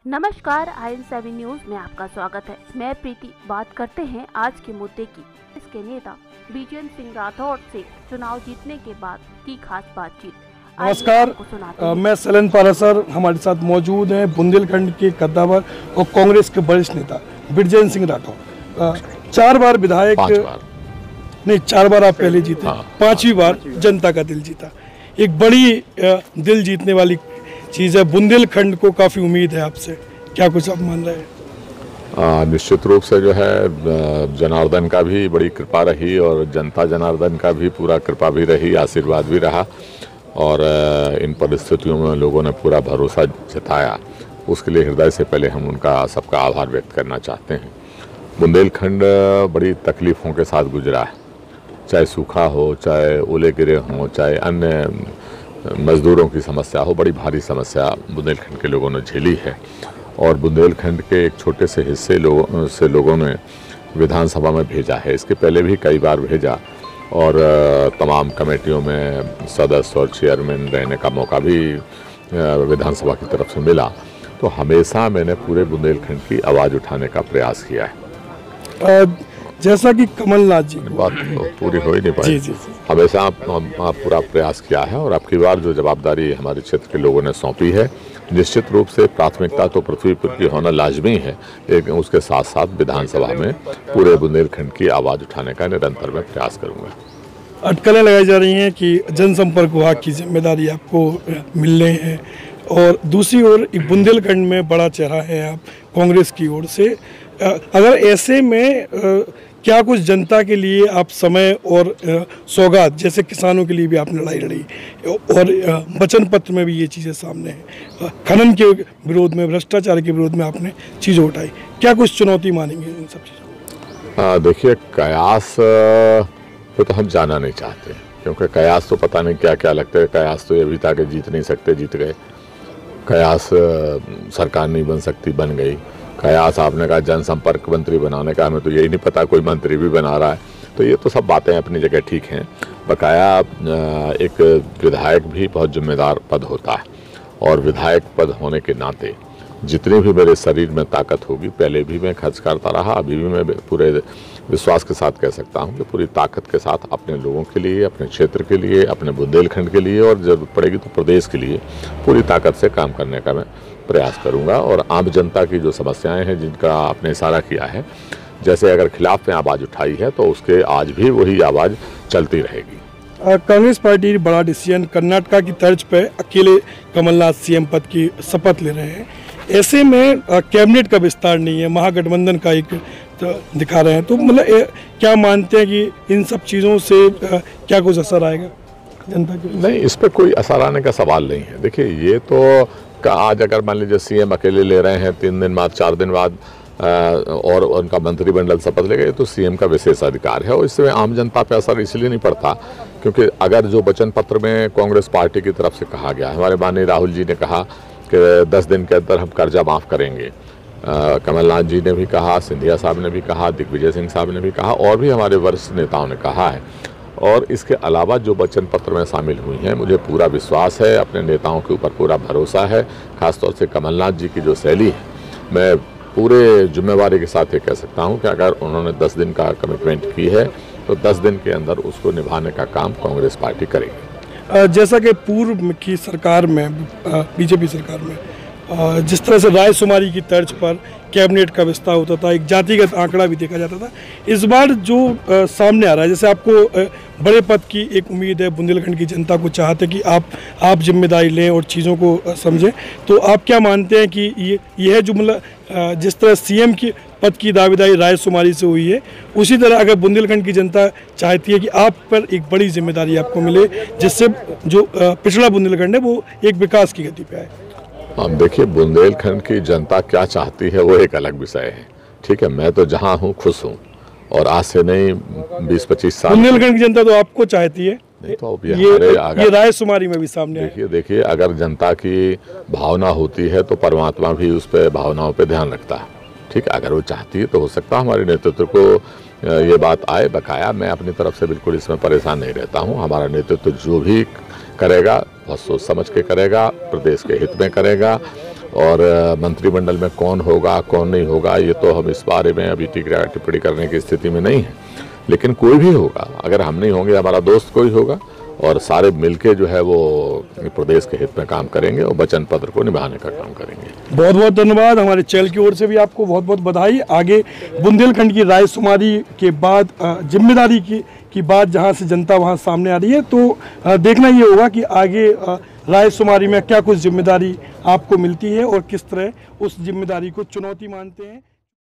नमस्कार, IN7 news में आपका स्वागत है। मैं प्रीति। बात करते हैं आज के मुद्दे की। इसके नेता बिजेंद्र सिंह राठौड़ से चुनाव जीतने के बाद की खास बातचीत। नमस्कार, मैं सलन पारासर। हमारे साथ मौजूद हैं बुंदेलखंड के कद्दावर और कांग्रेस के वरिष्ठ नेता बिजेंद्र सिंह राठौड़। 4 बार विधायक, 4 बार आप पहले जीते, 5वीं बार जनता का दिल जीता। एक बड़ी दिल जीतने वाली चीज़ है। बुंदेलखंड को काफ़ी उम्मीद है आपसे, क्या कुछ आप मान रहे हैं? निश्चित रूप से जो है जनार्दन का भी बड़ी कृपा रही और जनता जनार्दन का भी पूरा कृपा भी रही, आशीर्वाद भी रहा और इन परिस्थितियों में लोगों ने पूरा भरोसा जताया। उसके लिए हृदय से पहले हम उनका सबका आभार व्यक्त करना चाहते हैं। बुंदेलखंड बड़ी तकलीफ़ों के साथ गुजरा है, चाहे सूखा हो, चाहे ओले गिरे हों, चाहे अन्य मजदूरों की समस्या हो। बड़ी भारी समस्या बुंदेलखंड के लोगों ने झेली है और बुंदेलखंड के एक छोटे से हिस्से लोगों ने विधानसभा में भेजा है। इसके पहले भी कई बार भेजा और तमाम कमेटियों में सदस्य और चेयरमैन रहने का मौका भी विधानसभा की तरफ से मिला। तो हमेशा मैंने पूरे बुंदेलखंड की आवाज़ उठाने का प्रयास किया है। जैसा कि कमलनाथ जी, बात तो पूरी हो ही नहीं पाई। हमेशा आप पूरा प्रयास किया है और आपकी बार जो जवाबदारी हमारे क्षेत्र के लोगों ने सौंपी है, निश्चित रूप से प्राथमिकता तो पृथ्वी पर की होना लाजमी है, लेकिन उसके साथ साथ विधानसभा में पूरे बुंदेलखंड की आवाज़ उठाने का निरंतर मैं प्रयास करूँगा। अटकलें लगाई जा रही हैं कि जनसंपर्क विभाग की जिम्मेदारी आपको मिलने हैं और दूसरी ओर बुंदेलखंड में बड़ा चेहरा है आप कांग्रेस की ओर से। अगर ऐसे में क्या कुछ जनता के लिए आप समय और सौगात, जैसे किसानों के लिए भी आपने लड़ाई लड़ी और वचन पत्र में भी ये चीज़ें सामने हैं, खनन के विरोध में, भ्रष्टाचार के विरोध में आपने चीज़ें उठाई, क्या कुछ चुनौती मानेंगे इन सब चीज़ों? देखिए, कयास पे तो हम जाना नहीं चाहते, क्योंकि कयास तो पता नहीं क्या क्या लगता है। कयास तो ये भी था कि जीत नहीं सकते, जीत गए। कयास सरकार नहीं बन सकती, बन गई। कयास आपने कहा जनसंपर्क मंत्री बनाने का, हमें तो यही नहीं पता कोई मंत्री भी बना रहा है। तो ये तो सब बातें अपनी जगह ठीक हैं। बकाया एक विधायक भी बहुत जिम्मेदार पद होता है और विधायक पद होने के नाते जितनी भी मेरे शरीर में ताकत होगी, पहले भी मैं खर्च करता रहा, अभी भी मैं पूरे विश्वास के साथ कह सकता हूँ कि पूरी ताकत के साथ अपने लोगों के लिए, अपने क्षेत्र के लिए, अपने बुंदेलखंड के लिए और जरूरत पड़ेगी तो प्रदेश के लिए पूरी ताकत से काम करने का मैं प्रयास करूंगा। और आम जनता की जो समस्याएं हैं जिनका आपने इशारा किया है, जैसे अगर खिलाफ में आवाज़ उठाई है तो उसके आज भी वही आवाज़ चलती रहेगी। कांग्रेस पार्टी बड़ा डिसीजन, कर्नाटका की तर्ज पर अकेले कमलनाथ सीएम पद की शपथ ले रहे हैं। ऐसे में कैबिनेट का विस्तार नहीं है, महागठबंधन का एक दिखा रहे हैं। तो मतलब क्या मानते हैं कि इन सब चीज़ों से क्या कुछ असर आएगा जनता के? नहीं, इस पर कोई असर आने का सवाल नहीं है। देखिए, ये तो आज अगर मान लीजिए सीएम अकेले ले रहे हैं, 3 दिन बाद, 4 दिन बाद और उनका मंत्रिमंडल शपथ ले गए, तो सीएम का विशेष अधिकार है और इससे आम जनता पे असर इसलिए नहीं पड़ता क्योंकि अगर जो वचन पत्र में कांग्रेस पार्टी की तरफ से कहा गया, हमारे माननीय राहुल जी ने कहा कि 10 दिन के अंदर हम कर्जा माफ़ करेंगे, कमलनाथ जी ने भी कहा, सिंधिया साहब ने भी कहा, दिग्विजय सिंह साहब ने भी कहा और भी हमारे वरिष्ठ नेताओं ने कहा है। और इसके अलावा जो वचन पत्र में शामिल हुई हैं, मुझे पूरा विश्वास है, अपने नेताओं के ऊपर पूरा भरोसा है। खासतौर से कमलनाथ जी की जो शैली है, मैं पूरे जिम्मेवारी के साथ ये कह सकता हूं कि अगर उन्होंने 10 दिन का कमिटमेंट की है तो 10 दिन के अंदर उसको निभाने का काम कांग्रेस पार्टी करेगी। जैसा कि पूर्व की सरकार में, बीजेपी सरकार में जिस तरह से रायशुमारी की तर्ज पर कैबिनेट का विस्तार होता था, एक जातिगत आंकड़ा भी देखा जाता था, इस बार जो सामने आ रहा है, जैसे आपको बड़े पद की एक उम्मीद है, बुंदेलखंड की जनता को चाहते कि आप जिम्मेदारी लें और चीज़ों को समझें, तो आप क्या मानते हैं कि ये है जो मतलब जिस तरह सीएम की पद की दावेदारी रायशुमारी से हुई है, उसी तरह अगर बुंदेलखंड की जनता चाहती है कि आप पर एक बड़ी जिम्मेदारी आपको मिले, जिससे जो पिछड़ा बुंदेलखंड है वो एक विकास की गति पर आए? देखिए, बुंदेलखंड की जनता क्या चाहती है वो एक अलग विषय है। ठीक है, मैं तो जहाँ हूँ खुश हूँ और आज से नहीं 20-25 साल बुंदेलखंड की जनता तो आपको चाहती है। नहीं तो ये रायशुमारी में भी सामने देखिए, अगर जनता की भावना होती है तो परमात्मा भी उस पर भावनाओं पे ध्यान रखता है। ठीक है, अगर वो चाहती है तो हो सकता है हमारे नेतृत्व को ये बात आए। बकाया मैं अपनी तरफ से बिल्कुल इसमें परेशान नहीं रहता हूँ। हमारा नेतृत्व जो भी करेगा बहुत सोच समझ के करेगा, प्रदेश के हित में करेगा और मंत्रिमंडल में कौन होगा कौन नहीं होगा ये तो हम इस बारे में अभी टिप्पणी करने की स्थिति में नहीं है, लेकिन कोई भी होगा, अगर हम नहीं होंगे हमारा दोस्त कोई होगा और सारे मिलके जो है वो प्रदेश के हित में काम करेंगे और वचन पत्र को निभाने का काम करेंगे। बहुत बहुत धन्यवाद। हमारे चैनल की ओर से भी आपको बहुत बहुत बधाई। आगे बुंदेलखंड की रायशुमारी के बाद जिम्मेदारी की बात जहां से जनता वहां सामने आ रही है, तो देखना ये होगा कि आगे रायशुमारी में क्या कुछ जिम्मेदारी आपको मिलती है और किस तरह उस जिम्मेदारी को चुनौती मानते हैं।